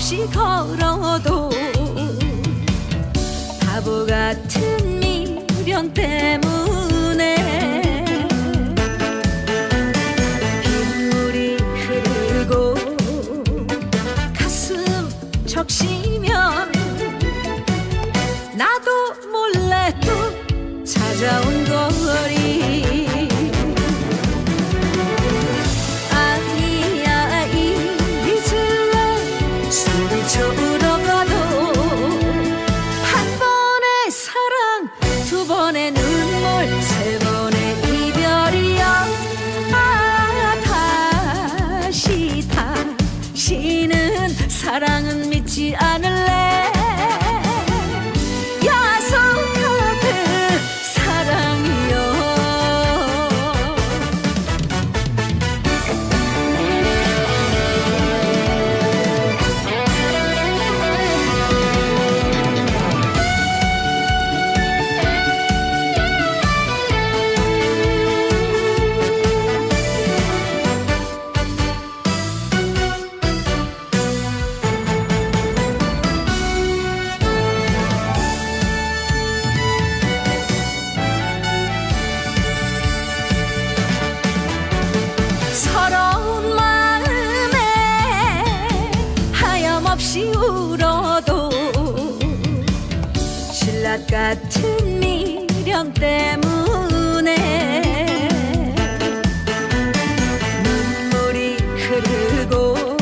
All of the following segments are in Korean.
없이 걸어도 바보 같은 미련 때문에 빗물이 흐르고 가슴 적시면 나도 몰래 또 찾아온 거리. 아니야 잊을래 소리쳐 울어가도 한 번의 사랑 두 번의 눈물 세 번의 이별이야. 다시는 사랑은 믿지 않을래. 서러운 마음에 하염없이 울어도 신라 같은 미련 때문에 눈물이 흐르고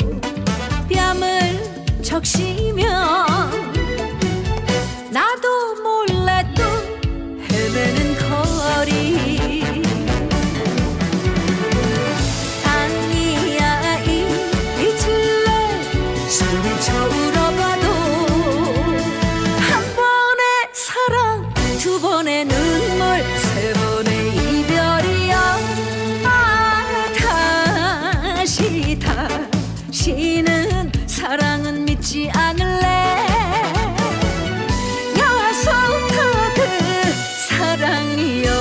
뺨을 적시면 나도 몰래 또 헤매는 거리. 소리쳐 울어봐도 한 번의 사랑 두 번의 눈물 세 번의 이별이야. 다시는 사랑은 믿지 않을래. 약속한 그 사랑이여.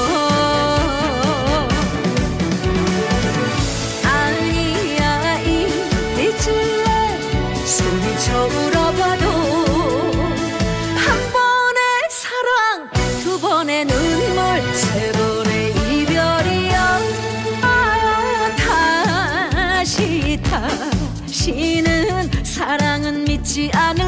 아니야 잊을래 소리쳐 울어봐도 한 번의 사랑 두 번의 눈물 세 번의 이별이야. 다시는 사랑은 믿지 않아.